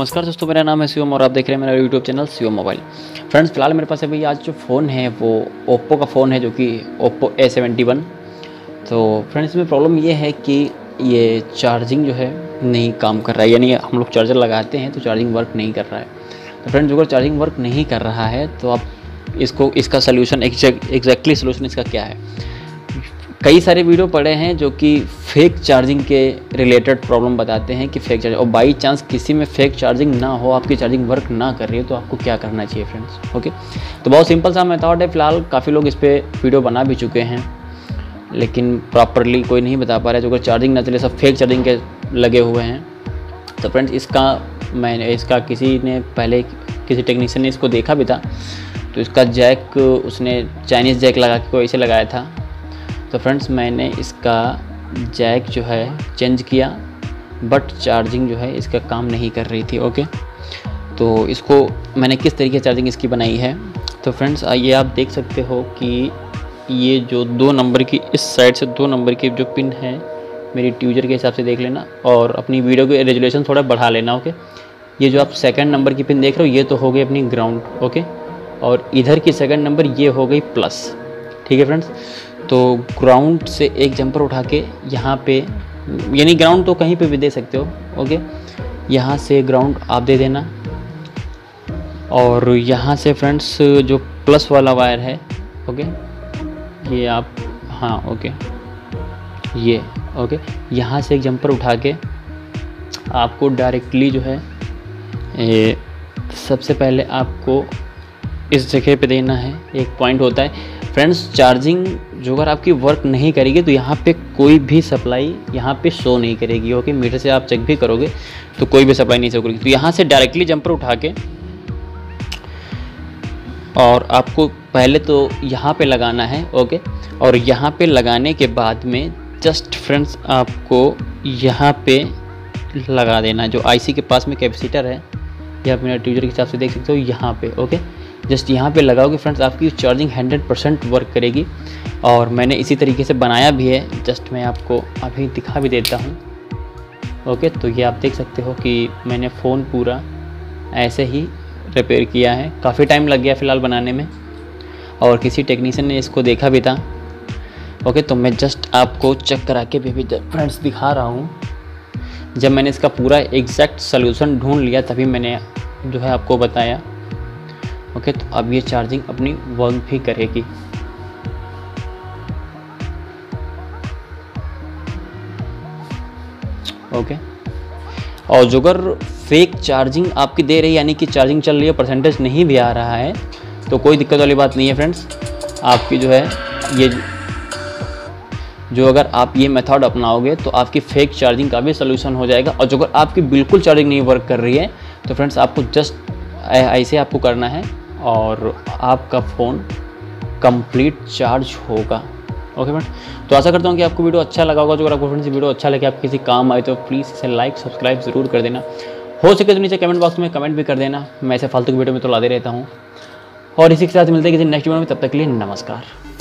नमस्कार दोस्तों, मेरा नाम है शिवम और आप देख रहे हैं मेरा YouTube channel Shivam mobile. Friends, फिलहाल मेरे पास अभी आज जो फ़ोन है वो ओप्पो का फ़ोन है, जो कि ओप्पो A71। तो फ्रेंड्स, इसमें प्रॉब्लम ये है कि ये चार्जिंग जो है नहीं काम कर रहा है, यानी हम लोग चार्जर लगाते हैं तो चार्जिंग वर्क नहीं कर रहा है। तो फ्रेंड्स, अगर चार्जिंग वर्क नहीं कर रहा है तो आप इसका सोल्यूशन एग्जैक्टली सोल्यूशन इसका क्या है। कई सारे वीडियो पड़े हैं जो कि फेक चार्जिंग के रिलेटेड प्रॉब्लम बताते हैं कि फेक चार्जिंग, और बाई चांस किसी में फेक चार्जिंग ना हो, आपकी चार्जिंग वर्क ना कर रही है, तो आपको क्या करना चाहिए फ्रेंड्स। ओके, तो बहुत सिंपल सा मेथड है। फिलहाल काफ़ी लोग इस पर वीडियो बना भी चुके हैं, लेकिन प्रॉपरली कोई नहीं बता पा रहा है। जो अगर चार्जिंग ना चले, सब फेक चार्जिंग के लगे हुए हैं। तो फ्रेंड्स, इसका किसी ने पहले किसी टेक्नीशियन ने इसको देखा भी था, तो इसका जैक उसने चाइनीज़ जैक लगा के कोई ऐसे लगाया था। तो फ्रेंड्स, मैंने इसका जैक जो है चेंज किया, बट चार्जिंग जो है इसका काम नहीं कर रही थी। ओके, तो इसको मैंने किस तरीके से चार्जिंग इसकी बनाई है। तो फ्रेंड्स, ये आप देख सकते हो कि ये जो 2 नंबर की इस साइड से 2 नंबर की जो पिन है, मेरी ट्यूजर के हिसाब से देख लेना और अपनी वीडियो की रेजोल्यूशन थोड़ा बढ़ा लेना। ओके, ये जो आप सेकंड नंबर की पिन देख रहे हो, ये तो हो गई अपनी ग्राउंड। ओके, और इधर की सेकंड नंबर ये हो गई प्लस। ठीक है फ्रेंड्स, तो ग्राउंड से एक जंपर उठा के यहाँ पे, यानी ग्राउंड तो कहीं पे भी दे सकते हो। ओके, यहाँ से ग्राउंड आप दे देना, और यहाँ से फ्रेंड्स जो प्लस वाला वायर है, ओके, ये आप, हाँ ओके, ये ओके, यहाँ से एक जंपर उठा के आपको डायरेक्टली जो है सबसे पहले आपको इस जगह पे देना है। एक पॉइंट होता है फ्रेंड्स, चार्जिंग जो अगर आपकी वर्क नहीं करेगी तो यहाँ पे कोई भी सप्लाई यहाँ पे शो नहीं करेगी। ओके, मीटर से आप चेक भी करोगे तो कोई भी सप्लाई नहीं शो करेगी। तो यहाँ से डायरेक्टली जंपर उठा के, और आपको पहले तो यहाँ पे लगाना है। ओके, और यहाँ पे लगाने के बाद में जस्ट फ्रेंड्स आपको यहाँ पे लगा देना, जो आईसी के पास में कैपेसिटर है, या आप मेरा ट्यूजर के हिसाब से देख सकते हो यहाँ पे। ओके, जस्ट यहाँ पे लगाओगे फ्रेंड्स, आपकी चार्जिंग 100% वर्क करेगी। और मैंने इसी तरीके से बनाया भी है, जस्ट मैं आपको अभी दिखा भी देता हूँ। ओके, तो ये आप देख सकते हो कि मैंने फ़ोन पूरा ऐसे ही रिपेयर किया है। काफ़ी टाइम लग गया फ़िलहाल बनाने में, और किसी टेक्नीशियन ने इसको देखा भी था। ओके, तो मैं जस्ट आपको चेक करा के भी फ्रेंड्स दिखा रहा हूँ। जब मैंने इसका पूरा एग्जैक्ट सॉल्यूशन ढूंढ लिया तभी मैंने जो है आपको बताया। ओके, तो अब ये चार्जिंग अपनी वर्क भी करेगी। ओके, और जो अगर फेक चार्जिंग आपकी दे रही है, यानी कि चार्जिंग चल रही है, परसेंटेज नहीं भी आ रहा है, तो कोई दिक्कत वाली बात नहीं है फ्रेंड्स। आपकी जो है ये जो अगर आप ये मेथड अपनाओगे तो आपकी फेक चार्जिंग का भी सोल्यूशन हो जाएगा। और जो अगर आपकी बिल्कुल चार्जिंग नहीं वर्क कर रही है, तो फ्रेंड्स आपको जस्ट ऐसे आपको करना है और आपका फ़ोन कंप्लीट चार्ज होगा। ओके फ्रेंड्स, तो आशा करता हूँ कि आपको वीडियो अच्छा लगा होगा। जो अगर आपको फ्रेंड्स वीडियो अच्छा लगे, आप किसी काम आए, तो प्लीज़ इसे लाइक सब्सक्राइब ज़रूर कर देना। हो सके तो नीचे कमेंट बॉक्स में कमेंट भी कर देना। मैं ऐसे फालतू की वीडियो में तो लाते रहता हूँ। और इसी के साथ मिलते हैं किसी नेक्स्ट वीडियो में, तब तक के लिए नमस्कार।